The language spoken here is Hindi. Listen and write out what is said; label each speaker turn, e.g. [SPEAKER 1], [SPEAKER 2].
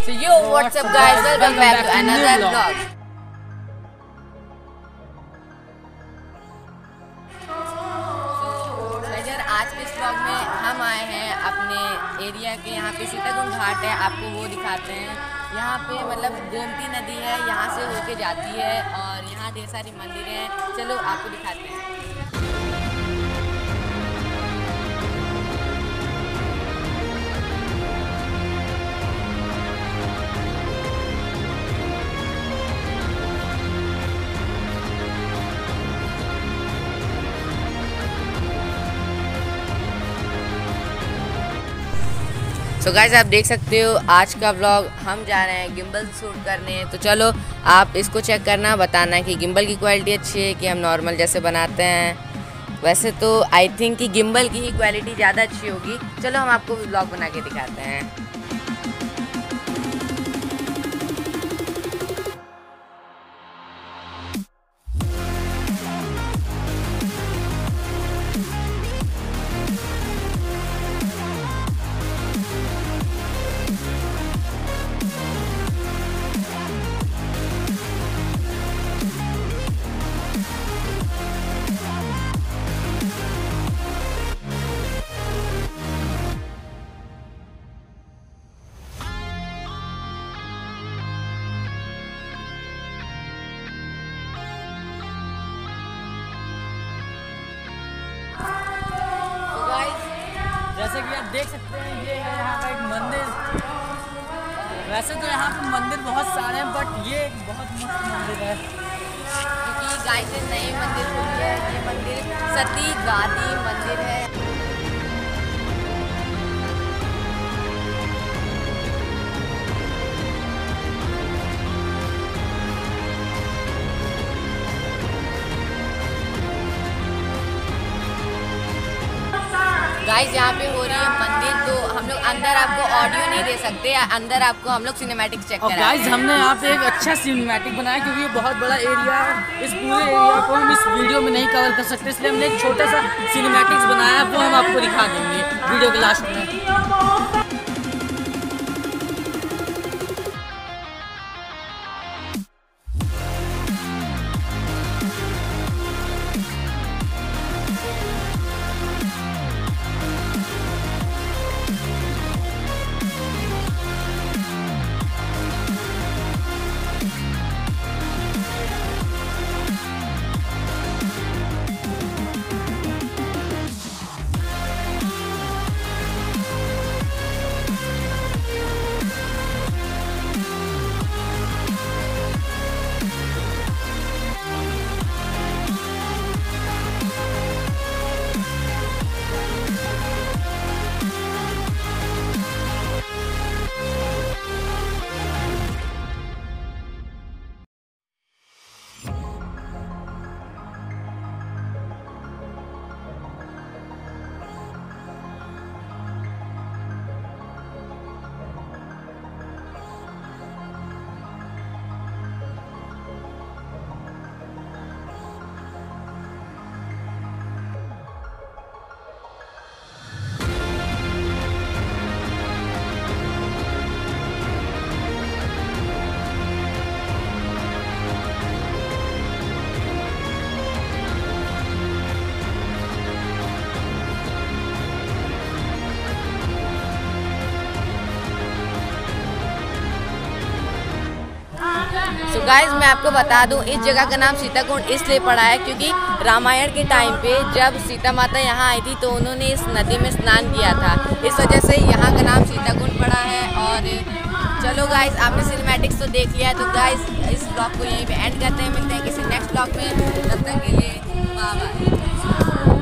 [SPEAKER 1] So what's up guys, welcome back to another vlog. आज के इस vlog में हम आए हैं अपने एरिया के, यहाँ पे सीताकुंड घाट है, आपको वो दिखाते हैं। यहाँ पे मतलब गोमती नदी है, यहाँ से होके जाती है और यहाँ ढेर सारी मंदिर हैं। चलो आपको दिखाते हैं। सो गाइस आप देख सकते हो आज का व्लॉग हम जा रहे हैं गिम्बल शूट करने। तो चलो आप इसको चेक करना, बताना कि गिम्बल की क्वालिटी अच्छी है कि हम नॉर्मल जैसे बनाते हैं। वैसे तो आई थिंक कि गिम्बल की ही क्वालिटी ज़्यादा अच्छी होगी। चलो हम आपको व्लॉग बना के दिखाते हैं।
[SPEAKER 2] जैसे कि आप देख सकते हैं ये है यहाँ का एक मंदिर। वैसे तो यहाँ पे मंदिर बहुत सारे हैं बट ये एक बहुत मस्त मंदिर है
[SPEAKER 1] क्योंकि गाइस से नई मंदिर खुली है। ये मंदिर सती गादी मंदिर है। गाइस यहाँ पे हो रही है मंदिर, तो हम लोग अंदर आपको ऑडियो नहीं दे सकते, अंदर आपको हम लोग सिनेमैटिक चेक कराएंगे।
[SPEAKER 2] और गाइस हमने यहाँ पे एक अच्छा सिनेमैटिक बनाया क्योंकि ये बहुत बड़ा एरिया है। इस पूरे एरिया को हम इस वीडियो में नहीं कवर कर सकते, इसलिए हमने एक छोटा सा सिनेमैटिक्स बनाया है, वो हम आपको दिखा देंगे वीडियो के लास्ट में।
[SPEAKER 1] तो गाइज मैं आपको बता दूं, इस जगह का नाम सीताकुंड इसलिए पड़ा है क्योंकि रामायण के टाइम पे जब सीता माता यहाँ आई थी तो उन्होंने इस नदी में स्नान किया था। इस वजह से यहाँ का नाम सीताकुंड पड़ा है। और चलो गाइज आपने सिनेमैटिक्स तो देख लिया है, तो गाइज इस ब्लॉग को यहीं पे एंड करते हैं। मिलते हैं किसी नेक्स्ट ब्लॉग में, तब तक के लिए बाय बाय।